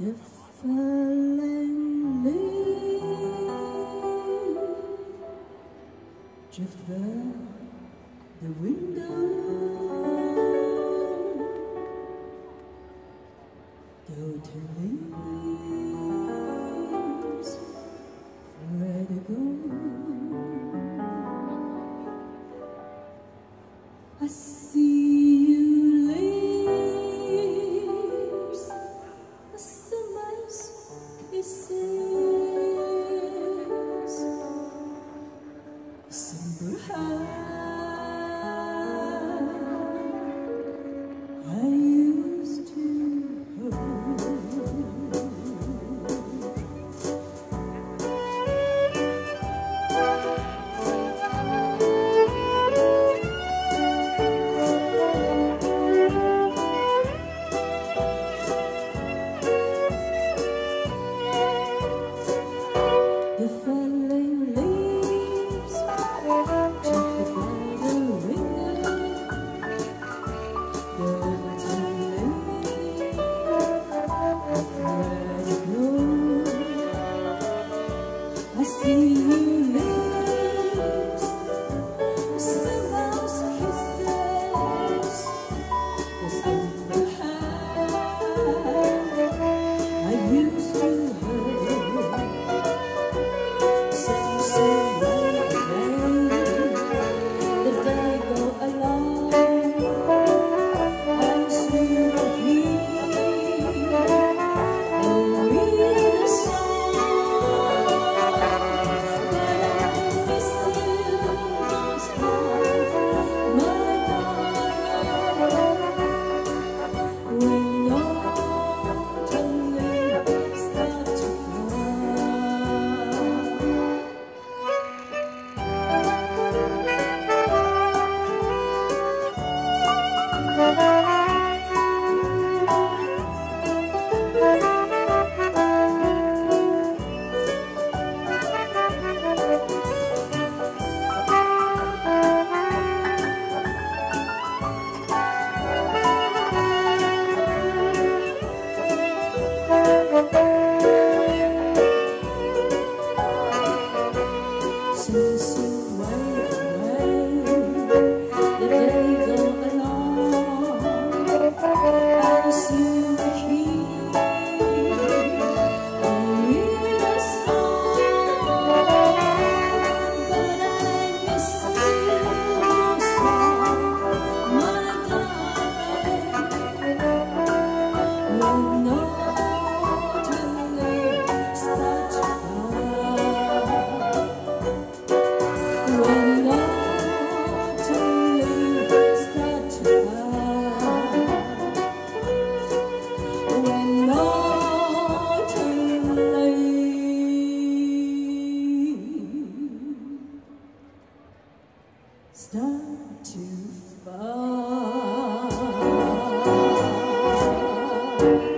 The falling leaf drift by the window. The autumn leaves where they go. I see you leaves, a summer's kisses, December high I used to hold. The falling leaves gently by the window. The autumn leaves have let it go. I see you leaves, summer's kisses, December high I used to hold. Since you went away, the day go along, and soon we hear only the song. But I miss you most of all, my darling. When autumn leaves start to fall. When autumn leaves start to fall. When autumn leaves start to fall.